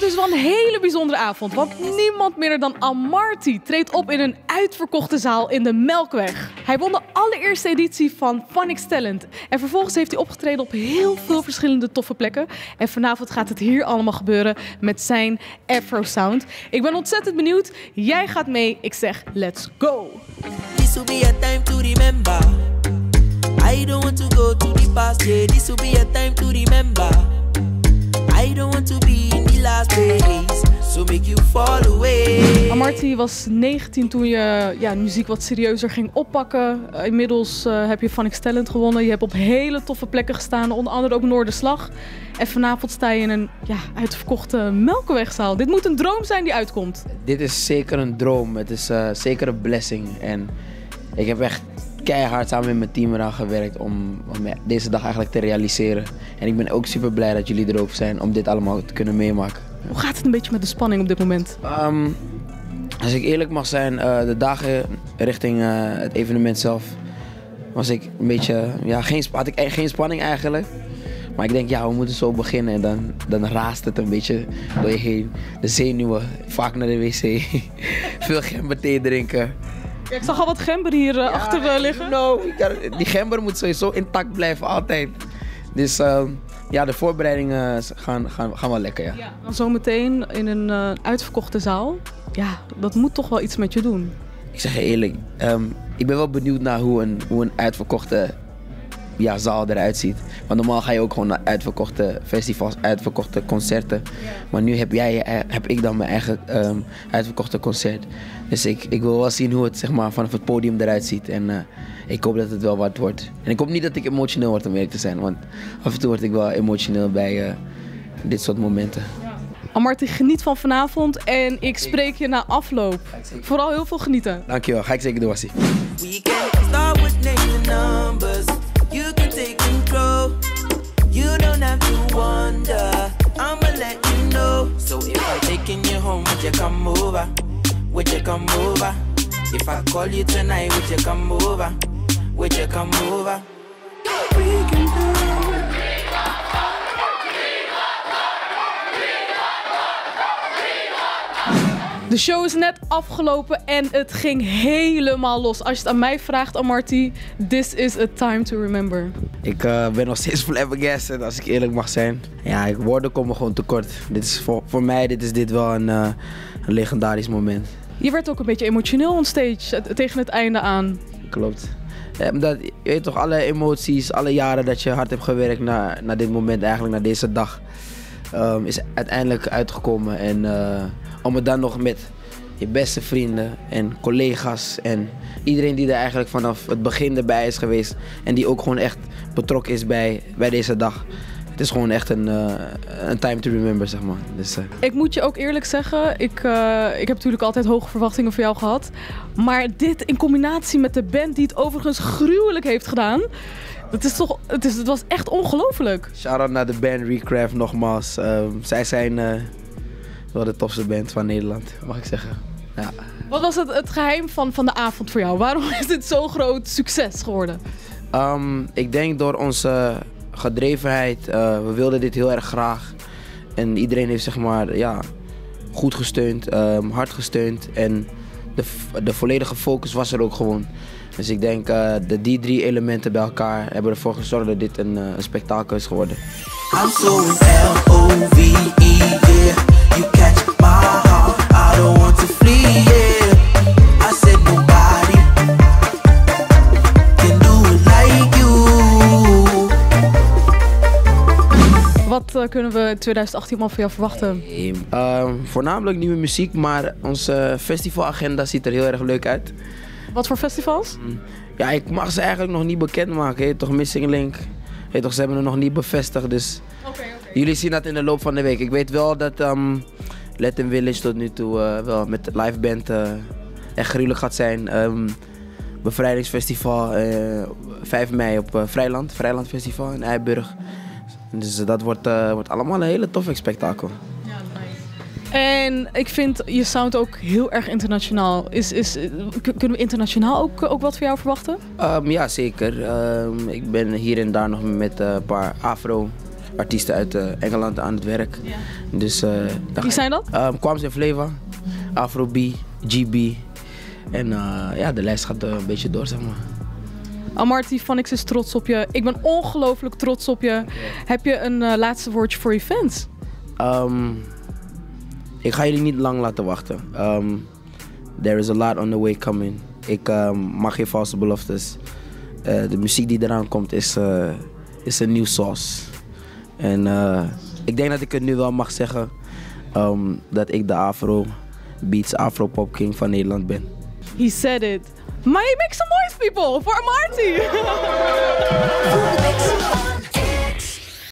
dus wel een hele bijzondere avond. Want niemand minder dan Amarty treedt op in een uitverkochte zaal in de Melkweg. Hij won de allereerste editie van Phonics Talent. En vervolgens heeft hij opgetreden op heel veel verschillende toffe plekken. En vanavond gaat het hier allemaal gebeuren met zijn Afro Sound. Ik ben ontzettend benieuwd. Jij gaat mee. Ik zeg, let's go! This will be a time to remember. I don't want to go to the past, yeah. This will be a time to remember. I don't want to be in the last days, so make you fall away. Amarty was 19 toen je muziek wat serieuzer ging oppakken. Inmiddels heb je Phonics Talent gewonnen. Je hebt op hele toffe plekken gestaan, onder andere ook Noorderslag. En vanavond sta je in een uitverkochte Melkwegzaal. Dit moet een droom zijn die uitkomt. Dit is zeker een droom. Het is zeker een blessing. En ik heb echt keihard samen met mijn team eraan gewerkt om deze dag eigenlijk te realiseren. En ik ben ook super blij dat jullie er ook zijn om dit allemaal te kunnen meemaken. Hoe gaat het een beetje met de spanning op dit moment? Als ik eerlijk mag zijn, de dagen richting het evenement zelf was ik een beetje, had ik geen spanning eigenlijk. Maar ik denk, we moeten zo beginnen en dan raast het een beetje door je heen. De zenuwen, vaak naar de wc, veel gemberthee drinken. Ja, ik zag al wat gember hier achter liggen. Die gember moet sowieso intact blijven, altijd. Dus de voorbereidingen gaan wel lekker, ja. Dan zometeen in een uitverkochte zaal. Ja, dat moet toch wel iets met je doen. Ik zeg je eerlijk, ik ben wel benieuwd naar hoe een uitverkochte zaal eruit ziet. Want normaal ga je ook gewoon naar uitverkochte festivals, uitverkochte concerten. Ja. Maar nu heb ik dan mijn eigen uitverkochte concert. Dus ik wil wel zien hoe het vanaf het podium eruit ziet. En ik hoop dat het wel wat wordt. En ik hoop niet dat ik emotioneel word om eerlijk te zijn. Want af en toe word ik wel emotioneel bij dit soort momenten. Ja. Amarty, geniet van vanavond en ik spreek je na afloop. Vooral heel veel genieten. Dankjewel, ga ik zeker doen, Wassie. We can start with naming numbers. You can take control. You don't have to wonder. I'ma let you know. So if I'm taking you home, would you come over? Would you come over? If I call you tonight, would you come over? Would you come over? We can do it. De show is net afgelopen en het ging helemaal los. Als je het aan mij vraagt, Amarty, this is a time to remember. Ik ben nog steeds flabbergasted, als ik eerlijk mag zijn. Ja, woorden komen gewoon tekort. Dit is voor mij is dit wel een legendarisch moment. Je werd ook een beetje emotioneel on stage, tegen het einde aan. Klopt. Je weet toch, alle emoties, alle jaren dat je hard hebt gewerkt naar dit moment, eigenlijk naar deze dag, is uiteindelijk uitgekomen. En om het dan nog met je beste vrienden en collega's en iedereen die er eigenlijk vanaf het begin erbij is geweest en die ook gewoon echt betrokken is bij deze dag. Het is gewoon echt een time to remember, zeg maar. Dus, Ik moet je ook eerlijk zeggen, ik heb natuurlijk altijd hoge verwachtingen voor jou gehad. Maar dit in combinatie met de band die het overigens gruwelijk heeft gedaan, het was echt ongelooflijk. Shout-out naar de band Recraft nogmaals. Zij zijn wel de tofste band van Nederland, mag ik zeggen. Ja. Wat was het geheim van de avond voor jou? Waarom is dit zo'n groot succes geworden? Ik denk door onze gedrevenheid. We wilden dit heel erg graag. En iedereen heeft goed gesteund, hard gesteund. En de volledige focus was er ook gewoon. Dus ik denk die 3 elementen bij elkaar hebben ervoor gezorgd dat dit een spektakel is geworden. I'm so L-O-V-E, yeah. You catch my heart, I don't want to flee, yeah. I said nobody can do it like you. Wat kunnen we in 2018 al van jou verwachten? Voornamelijk nieuwe muziek, maar onze festivalagenda ziet er heel erg leuk uit. Wat voor festivals? Ja, ik mag ze eigenlijk nog niet bekendmaken. Toch Missing Link. Toch, ze hebben het nog niet bevestigd, dus jullie zien dat in de loop van de week. Ik weet wel dat Latin Village tot nu toe wel met de live band echt gruwelijk gaat zijn. Bevrijdingsfestival 5 mei op Vrijland Festival in Eiburg. Dus dat wordt allemaal een hele toffe spektakel. Ja, nice. En ik vind je sound ook heel erg internationaal. Kunnen we internationaal ook wat van jou verwachten? Ja, zeker. Ik ben hier en daar nog met een paar afro artiesten uit Engeland aan het werk. Ja. Dus, Wie zijn dat? Kwams en Flava, Afro B, GB. En ja, de lijst gaat een beetje door, zeg maar. Amarty, Phonics is trots op je. Ik ben ongelooflijk trots op je. Heb je een laatste woordje voor je fans? Ik ga jullie niet lang laten wachten. There is a lot on the way coming. Ik mag geen valse beloftes. De muziek die eraan komt is een nieuw sauce. En ik denk dat ik het nu wel mag zeggen dat ik de Afro Beats, Afro Pop King van Nederland ben. He said it. Make some noise, people, for Amarty.